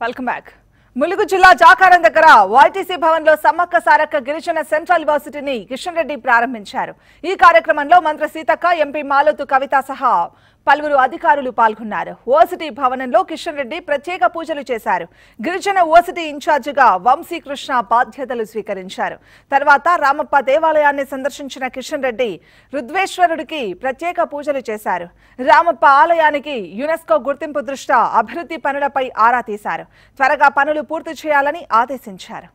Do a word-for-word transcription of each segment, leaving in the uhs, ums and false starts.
Welcome back. Mulugu జిల్లా జాకారం దగ్గర YTC Bhavan లో సమ్మక్క సారక్క గిరిజన సెంట్రల్ యూనివర్సిటీని కిషన్ రెడ్డి ప్రారంభించారు. ఈ కార్యక్రమంలో మంత్రి సీతక్క, ఎంపీ మాలోతు కవిత సహా పలువురు అధికారులు పాల్గొన్నారు. యూనివర్సిటీ భవనంలో కిషన్ రెడ్డి ప్రత్యేక పూజలు చేశారు. గిరిజన యూనివర్సిటీ ఇన్ఛార్జిగా వంశీకృష్ణ బాధ్యతలు స్వీకరించారు. తర్వాత రామప్ప దేవాలయాన్ని సందర్శించిన కిషన్ రెడ్డి రుద్వేశ్వరుడికి ప్రత్యేక పూజలు చేశారు. రామప్ప ఆలయానికి యునెస్కో గుర్తింపు దృష్ట్యా అభివృద్ధి పనులపై ఆరా తీశారు. త్వరగా పనులు పూర్తి చేయాలని ఆదేశించారు.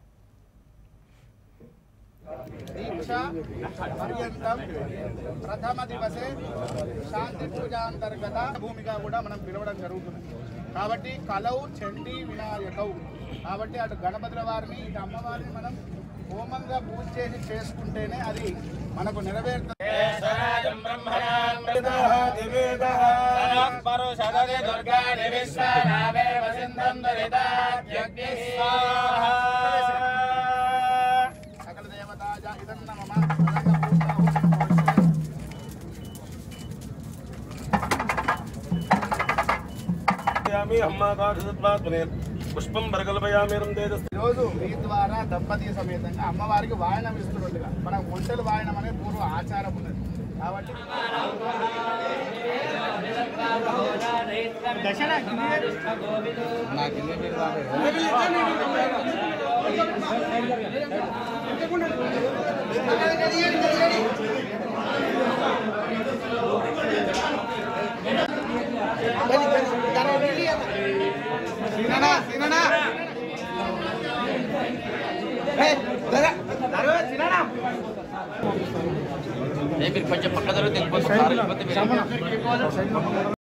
ప్రథమ దివసే శాంతి పూజ అంతర్గత భూమిగా కూడా మనం పిలవడం జరుగుతుంది. కాబట్టి కలవు చండీ వినాయకవు కాబట్టి అటు గణపతుల వారిని ఇటు అమ్మవారిని మనం హోమంగా పూజ చేసి చేసుకుంటేనే అది మనకు నెరవేరుతుంది. సకల దేవతాజ ఇదన్న మమ పుష్పం బరగలపయామి. ఈరోజు మీ ద్వారా దంపతి సమేతంగా అమ్మవారికి వాయనం ఇస్తున్నట్టుగా మన ఒంటలు వాయనం అనే పూర్వ ఆచారం ఉన్నది. కాబట్టి కొంచెం పక్క జరుగుతుంది.